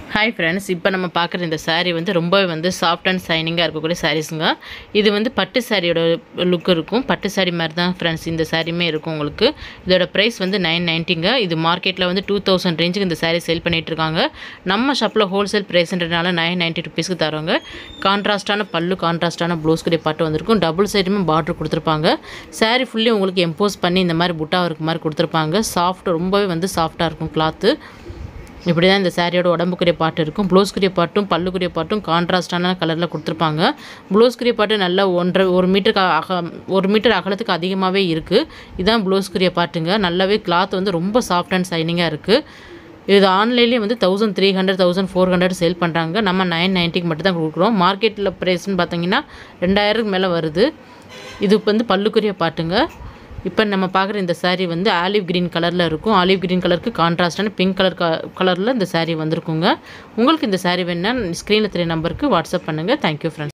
Hi friends, இப்போ நம்ம பார்க்குற இந்த saree வந்து ரொம்பவே வந்து சாஃப்ட் அண்ட் ஷைனிங்காக இருக்கக்கூடிய சாரீஸுங்க. இது வந்து பட்டு சாரியோட லுக் இருக்கும். பட்டு சாரி மாதிரி தான் ஃப்ரெண்ட்ஸ் இந்த சாரியுமே இருக்கும் உங்களுக்கு. இதோட ப்ரைஸ் வந்து 990ங்க. இது மார்க்கெட்டில் வந்து 2000 ரேஞ்சுக்கு இந்த சாரீ சேல் பண்ணிகிட்டு இருக்காங்க. நம்ம ஷாப்பில் ஹோல்சேல் ப்ரைஸ்ன்றதுனால 990 ருபீஸ்க்கு தருவாங்க. கான்ட்ராஸ்டான பல்லு, கான்ட்ராஸ்டான ப்ளவுஸ் கூடிய பாட்டு வந்திருக்கும். டபுள் சைடுமே பார்டர் கொடுத்துருப்பாங்க. சாரீ ஃபுல்லி உங்களுக்கு எம்போஸ் பண்ணி இந்த மாதிரி புட்டா இருக்க மாதிரி கொடுத்துருப்பாங்க. சாஃப்ட் ரொம்பவே வந்து சாஃப்டாக இருக்கும் கிளாத்து. இப்படி தான் இந்த சாரியோட உடம்புக்குரிய பாட்டு இருக்கும். ப்ளவுஸ்க்குரிய பாட்டும் பல்லுக்குரிய பாட்டும் கான்ட்ராஸ்டான கலரில் கொடுத்துருப்பாங்க. ப்ளவுஸ்க்குரிய பாட்டு நல்லா 1 மீட்டர் அகலத்துக்கு அதிகமாகவே இருக்குது. இதுதான் ப்ளவுஸ்க்குரிய பாட்டுங்க. நல்லாவே கிளாத் வந்து ரொம்ப சாஃப்ட் அண்ட் ஷைனிங்காக இருக்குது. இது ஆன்லைன்லேயே வந்து 1300 1400 சேல் பண்ணுறாங்க. நம்ம 990க்கு மட்டும் தான் கொடுக்குறோம். மார்க்கெட்டில் ப்ரைஸ்ன்னு பார்த்தீங்கன்னா 2000க்கு மேலே வருது. இது வந்து பல்லுக்குரிய பாட்டுங்க. இப்போ நம்ம பார்க்குற இந்த சாரீ வந்து ஆலிவ் கிரீன் கலரில் இருக்கும். ஆலிவ் கிரீன் கலருக்கு கான்ட்ராஸ்டான பிங்க் கலரில் இந்த சாரீ வந்திருக்குங்க. உங்களுக்கு இந்த சாரீ வேணுன்னா ஸ்க்ரீனில் தெரிய நம்பருக்கு வாட்ஸ்அப் பண்ணுங்கள். Thank you friends.